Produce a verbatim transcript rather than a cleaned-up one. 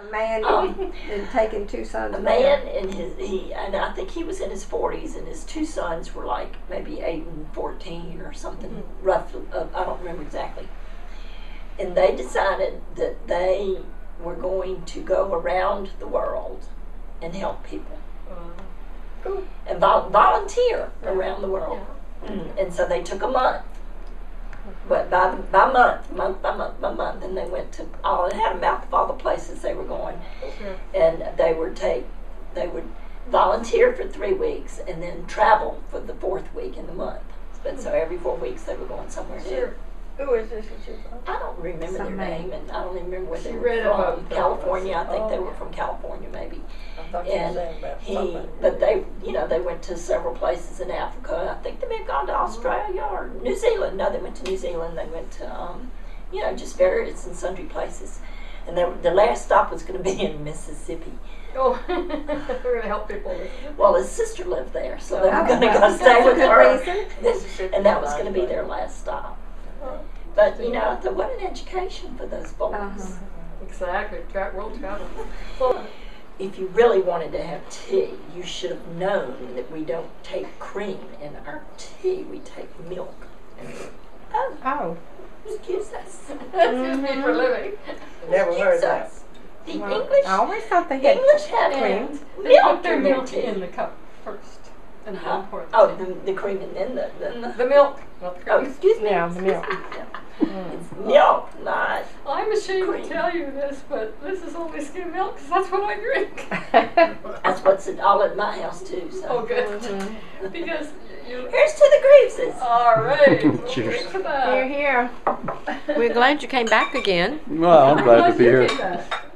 man Um, and taking two sons. A with man him. in his, he, and I think he was in his forties, and his two sons were like maybe eight and fourteen or something, Mm-hmm. roughly. Uh, I don't remember exactly. And they decided that they were going to go around the world and help people Cool. and vol- volunteer around the world. And so they took a month. But by, by month, month by month by month, and they went to all, and had a map of all the places they were going. Sure. And they would take, they would volunteer for three weeks and then travel for the fourth week in the month. But so every four weeks they were going somewhere new. Sure. Who is this? Is your father? I don't remember Some their man. name, and I don't even remember where they She were read from. about them. California, I think Oh, they were yeah. from California, maybe. I thought you were And saying about he, somebody. but they, you know, they went to several places in Africa. I think they may have gone to Australia or New Zealand. No, they went to New Zealand. They went to, um, you know, just various and sundry places. And they, the last stop was going to be in Mississippi. Oh, we're going to help people. Well, his sister lived there, so they Oh, were going to well, go stay with that's a her. good reason. And that was going to be their last stop. Oh, But, you know, the, what an education for those boys. Uh-huh. exactly. Tra- world travel. Well, If you really wanted to have tea, you should have known that we don't take cream in our tea. We take milk. Oh, Oh. excuse us. excuse me for living. Never heard Excuse that. us. The Well, English, I always thought they had English have cream. They milk put their in their milk tea. in the cup first, and Huh? then pour the Oh, tea. the, the cream and then the, then the The milk, not the oh, cream. excuse me. Yeah, the excuse milk. me. Yeah. It's milk, not. I'm ashamed Cream. to tell you this, but this is only skim milk because that's what I drink. That's what's at, all at my house too. So. Oh, good. Mm-hmm. Because you. Here's to the Greaves. All right. We'll Cheers. drink to that. Here, here. We're glad you came back again. Well, I'm glad to be you here. came back.